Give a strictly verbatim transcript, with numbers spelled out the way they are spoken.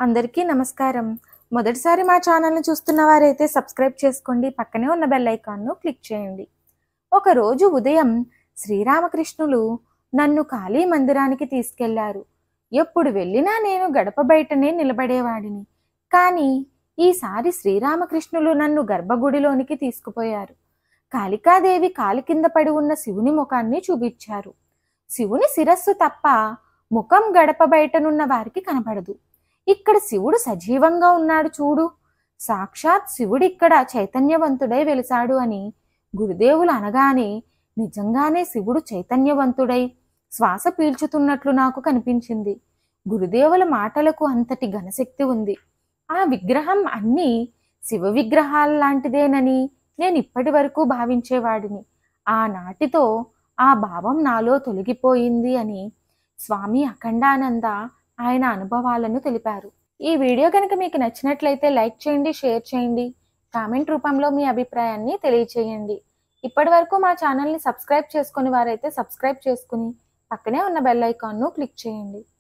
అందరికీ నమస్కారం. మొదటిసారి మా ఛానల్‌ని చూస్తున్న వారైతే సబ్స్క్రైబ్ చేసుకోండి. పక్కనే ఉన్న బెల్ ఐకాన్‌ను క్లిక్ చేయండి. ఒకరోజు ఉదయం శ్రీరామకృష్ణులు నన్ను కాళీ మందిరానికి తీసుకెళ్లారు. ఎప్పుడు వెళ్ళినా నేను గడప బయటనే నిలబడేవాడిని. కానీ ఈసారి శ్రీరామకృష్ణులు నన్ను గర్భగుడిలోనికి తీసుకుపోయారు. కాళికాదేవి కాలి కింద పడి ఉన్న శివుని ముఖాన్ని చూపించారు. శివుని శిరస్సు తప్ప ముఖం గడప బయటనున్న వారికి కనపడదు. ఇక్కడ శివుడు సజీవంగా ఉన్నాడు చూడు, సాక్షాత్ శివుడిక్కడ చైతన్యవంతుడై వెలిసాడు అని గురుదేవులు అనగానే నిజంగానే శివుడు చైతన్యవంతుడై శ్వాస పీల్చుతున్నట్లు నాకు కనిపించింది. గురుదేవుల మాటలకు అంతటి ఘనశక్తి ఉంది. ఆ విగ్రహం అన్నీ శివ విగ్రహాల్లాంటిదేనని నేను ఇప్పటి వరకు భావించేవాడిని. ఆనాటితో ఆ భావం నాలో తొలగిపోయింది అని స్వామి అఖండానంద ఆయన అనుభవాలను తెలిపారు. ఈ వీడియో కనుక మీకు నచ్చినట్లయితే లైక్ చేయండి, షేర్ చేయండి, కామెంట్ రూపంలో మీ అభిప్రాయాన్ని తెలియచేయండి. ఇప్పటి వరకు మా ఛానల్ని సబ్స్క్రైబ్ చేసుకుని వారైతే సబ్స్క్రైబ్ చేసుకుని పక్కనే ఉన్న బెల్ ఐకాన్ను క్లిక్ చేయండి.